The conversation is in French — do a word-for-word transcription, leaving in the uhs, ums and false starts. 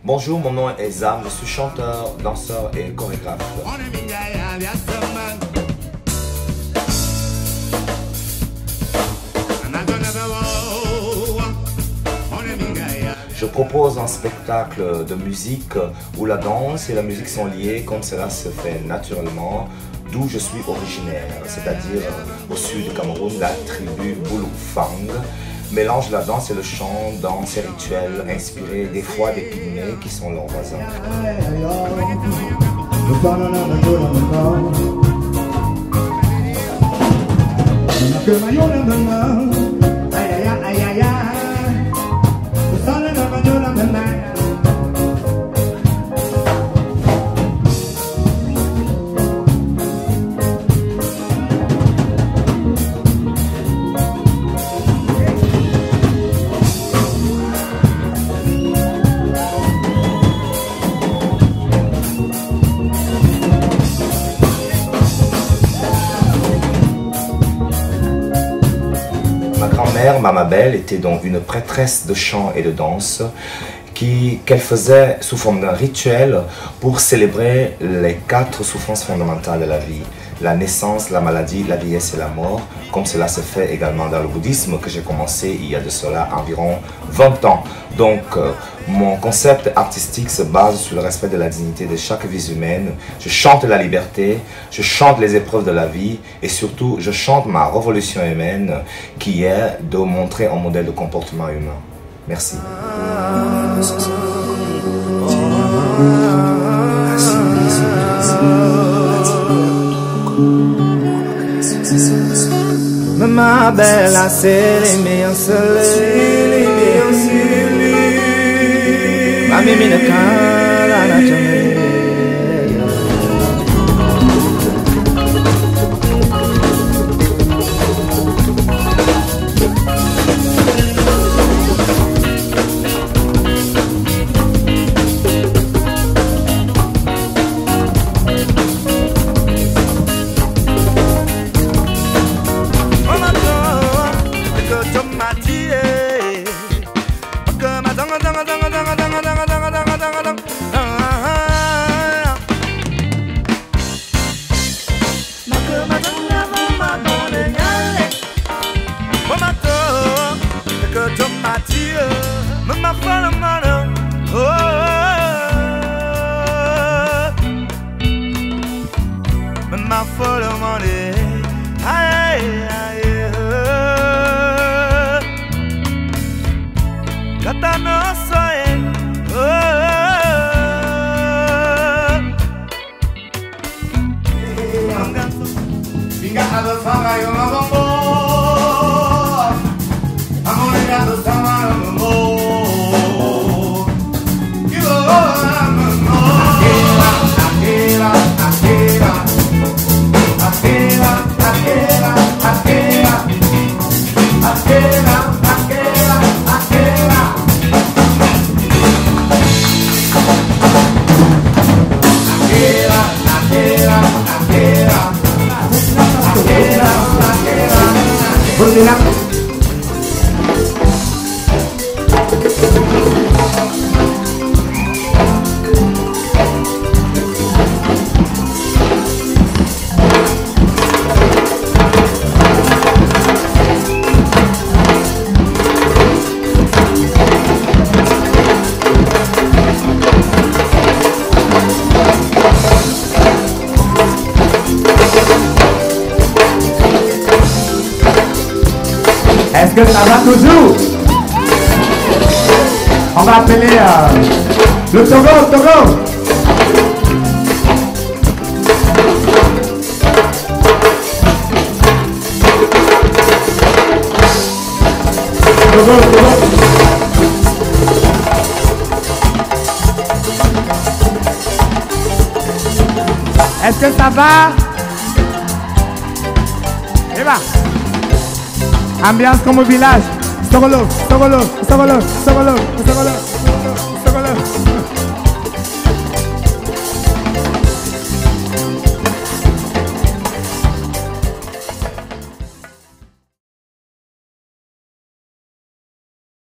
Bonjour, mon nom est Zam, je suis chanteur, danseur et chorégraphe. Je propose un spectacle de musique où la danse et la musique sont liées comme cela se fait naturellement, d'où je suis originaire, c'est-à-dire au sud du Cameroun, la tribu Bouloufang. Mélange la danse et le chant dans ces rituels inspirés des fois des pygmées qui sont leurs voisins. Ma grand-mère, Mama Belle, était donc une prêtresse de chant et de danse qu'elle faisait sous forme d'un rituel pour célébrer les quatre souffrances fondamentales de la vie. La naissance, la maladie, la vieillesse et la mort, comme cela se fait également dans le bouddhisme que j'ai commencé il y a de cela environ vingt ans. Donc, euh, mon concept artistique se base sur le respect de la dignité de chaque vie humaine. Je chante la liberté, je chante les épreuves de la vie et surtout, je chante ma révolution humaine qui est de montrer un modèle de comportement humain. Merci. Ma belle, c'est les meilleurs soleils, ma mimi ne cala la journée. Est-ce que ça va toujours? On va appeler euh, le Togo, Togo. Togo, Togo. Est-ce que ça va? Eh ben. Ambiance comme au village. Sogolo, sogolo, sogolo, sogolo, sogolo.